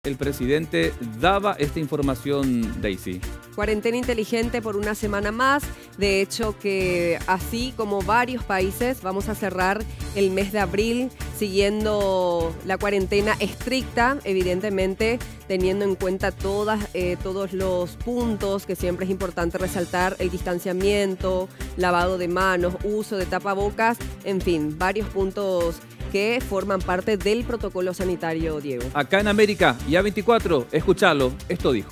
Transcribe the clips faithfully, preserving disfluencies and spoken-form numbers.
el presidente daba esta información, Daisy. Cuarentena inteligente por una semana más. De hecho que así como varios países vamos a cerrar el mes de abril siguiendo la cuarentena estricta, evidentemente teniendo en cuenta todas, eh, todos los puntos que siempre es importante resaltar: el distanciamiento, lavado de manos, uso de tapabocas, en fin, varios puntos que forman parte del protocolo sanitario, Diego. Acá en América y A veinticuatro, escuchalo, esto dijo.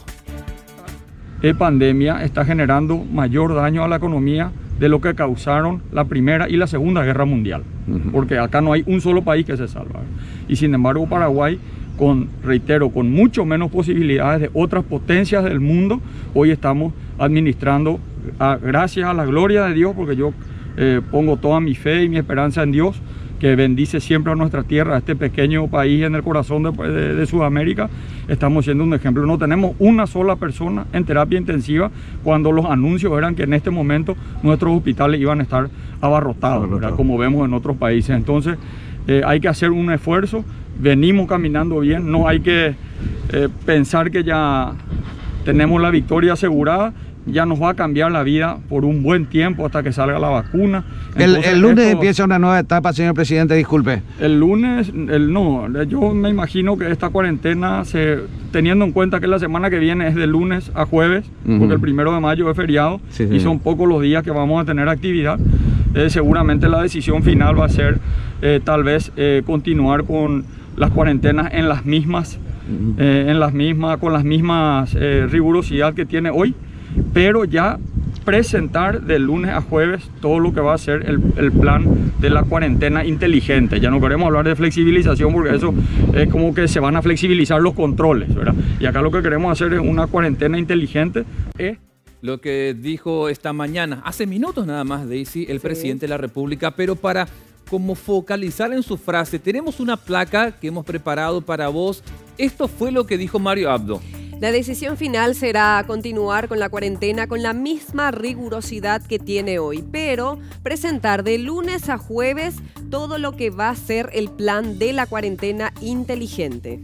La pandemia está generando mayor daño a la economía de lo que causaron la Primera y la Segunda Guerra Mundial. Uh-huh. Porque acá no hay un solo país que se salva. Y sin embargo Paraguay, con, reitero, con mucho menos posibilidades de otras potencias del mundo, hoy estamos administrando, a, gracias a la gloria de Dios, porque yo eh, pongo toda mi fe y mi esperanza en Dios, que bendice siempre a nuestra tierra, a este pequeño país en el corazón de, de, de Sudamérica. Estamos siendo un ejemplo. No tenemos una sola persona en terapia intensiva cuando los anuncios eran que en este momento nuestros hospitales iban a estar abarrotados, ¿verdad? Como vemos en otros países. Entonces eh, hay que hacer un esfuerzo. Venimos caminando bien, no hay que eh, pensar que ya tenemos la victoria asegurada. Ya nos va a cambiar la vida por un buen tiempo hasta que salga la vacuna. Entonces, el, el lunes esto, empieza una nueva etapa, señor presidente, disculpe. El lunes, el, no, yo me imagino que esta cuarentena, se, teniendo en cuenta que la semana que viene es de lunes a jueves, uh-huh. porque el primero de mayo es feriado, sí, sí. y son pocos los días que vamos a tener actividad, eh, seguramente la decisión final va a ser eh, tal vez eh, continuar con las cuarentenas en las mismas, uh-huh. eh, en las mismas, con las mismas eh, rigurosidad que tiene hoy, pero ya presentar de lunes a jueves todo lo que va a ser el, el plan de la cuarentena inteligente. Ya no queremos hablar de flexibilización porque eso es como que se van a flexibilizar los controles, ¿verdad? Y acá lo que queremos hacer es una cuarentena inteligente. ¿Eh? Lo que dijo esta mañana, hace minutos nada más, Daisy, el sí. presidente de la República, pero para como focalizar en su frase, tenemos una placa que hemos preparado para vos. Esto fue lo que dijo Mario Abdo. La decisión final será continuar con la cuarentena con la misma rigurosidad que tiene hoy, pero presentar de lunes a jueves todo lo que va a ser el plan de la cuarentena inteligente.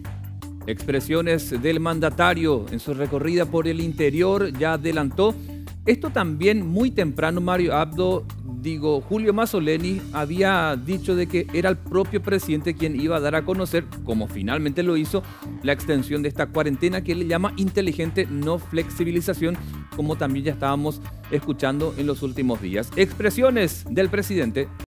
Expresiones del mandatario en su recorrida por el interior, ya adelantó. Esto también muy temprano, Mario Abdo, digo, Julio Mazzoleni había dicho de que era el propio presidente quien iba a dar a conocer, como finalmente lo hizo, la extensión de esta cuarentena que él le llama inteligente, no flexibilización, como también ya estábamos escuchando en los últimos días. Expresiones del presidente.